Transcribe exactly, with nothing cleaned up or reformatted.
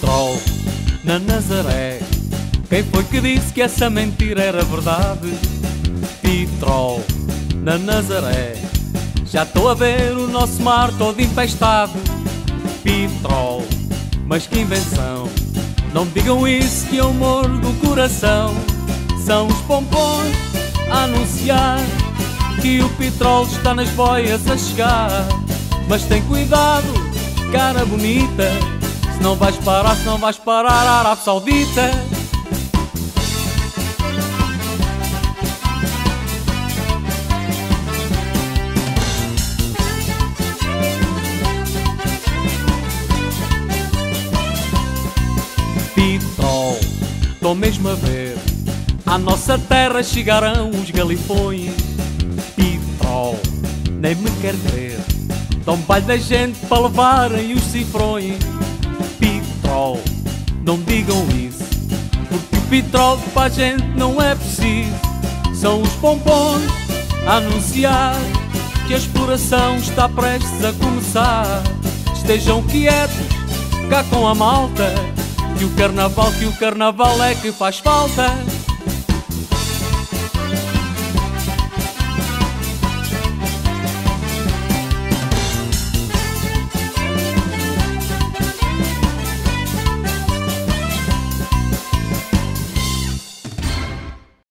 Pitrol, na Nazaré. Quem foi que disse que essa mentira era verdade? Pitrol, na Nazaré. Já estou a ver o nosso mar todo infestado. Pitrol, mas que invenção. Não me digam isso que eu morro do coração. São os pompons a anunciar que o Pitrol está nas boias a chegar. Mas tem cuidado, cara bonita, se não vais parar, se não vais parar a Arábia Saudita. Pitrol, estou mesmo a ver, à nossa terra chegarão os galifões. Pitrol, nem me quer crer, dão baile da gente para levarem os cifrões. Pitrol, não digam isso, porque o Pitrol para a gente não é preciso. São os pompons a anunciar que a exploração está prestes a começar. Estejam quietos, cá com a malta, que o carnaval, que o carnaval é que faz falta.